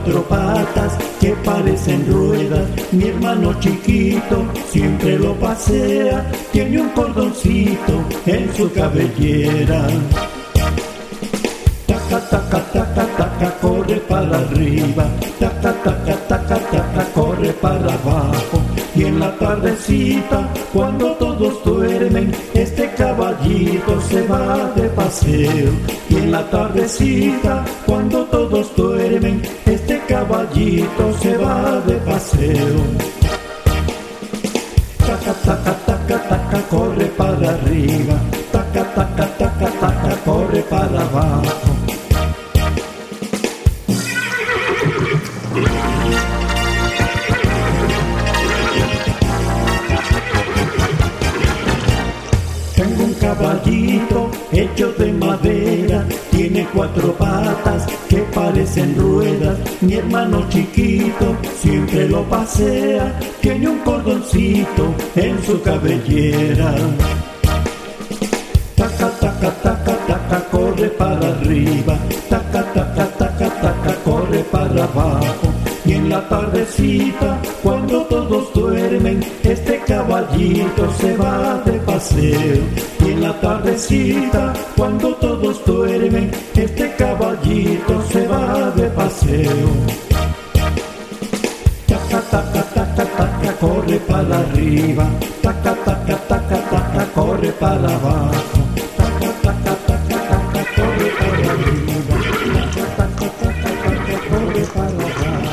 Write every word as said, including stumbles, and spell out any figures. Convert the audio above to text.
cuatro patas que parecen ruedas. Mi hermano chiquito siempre lo pasea, tiene un cordoncito en su cabellera. Taca, taca, taca, taca, corre para arriba. Taca, taca, taca, taca, corre para abajo. Y en la tardecita, cuando todos duermen, este caballito se va de paseo. Y en la tardecita, cuando todos duermen, este caballito se va de paseo. Taca, taca, taca, taca, corre para arriba. Taca, taca, taca, taca, corre para abajo. Tengo un caballito hecho de madera, tiene cuatro patas que parecen ruedas. Mi hermano chiquito siempre lo pasea, tiene un cordoncito en su cabellera. Taca, taca, taca, taca, corre para arriba. Taca, taca, taca, taca, corre para abajo. Y en la tardecita, cuando todos duermen, este caballito se va de paseo. Y en la tardecita, cuando todos duermen, este caballito se va de paseo. Taca, taca, taca, taca, corre para arriba. Taca, taca, taca, taca, corre para abajo. Taca, taca, taca, taca, corre para arriba. Taca, taca, taca, taca, corre para abajo.